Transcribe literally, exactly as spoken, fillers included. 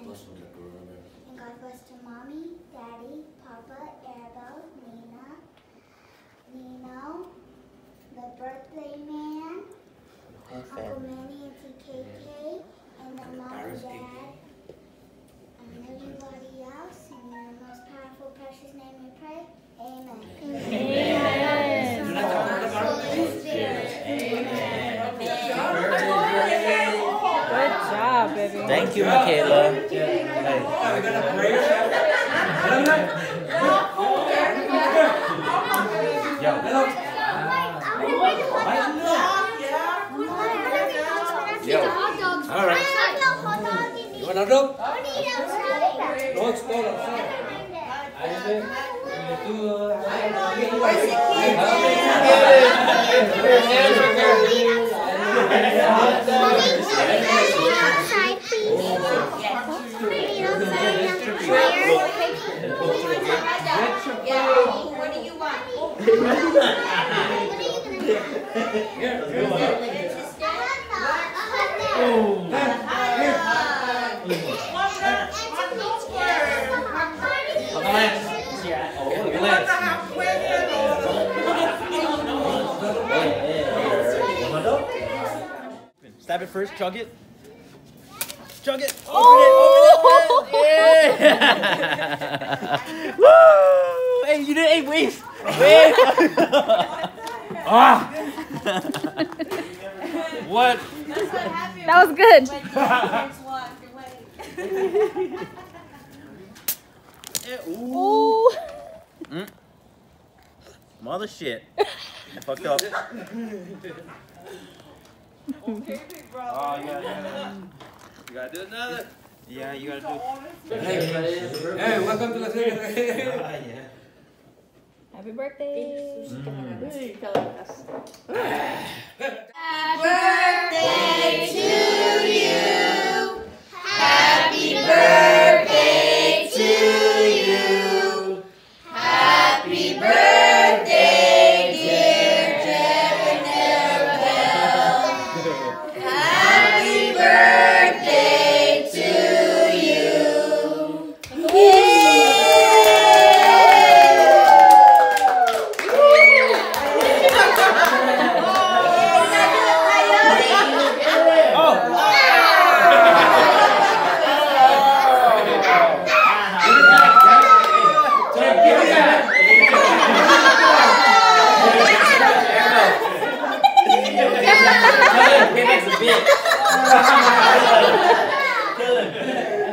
And God bless to Mommy, Daddy, Papa, Arabelle, Nina, Nino, the birthday man, Uncle Manny and T K K, and the mom and dad, and everybody else. In your most powerful, precious name we pray. Amen. Amen. Good job, baby. Thank you, Michaela. Yo. Yo. All right. You want a dog? Dogs, go outside. What do you want? Stab it first, chug it. Chug it. Open Oh! it, open it. Yeah. Woo! Hey, you didn't, hey, wait. Wait. Ah. What? That was good. Ooh. Mm. Mother shit. I fucked up. Okay, big brother. Oh, you gotta, you gotta do another. Yeah, you gotta do. Hey, hey, welcome to the city. Ah, yeah. Happy birthday. Happy birthday to you. Happy birthday to you. Happy birthday, dear Jeb and Arabelle. Happy birthday to you. Kill him.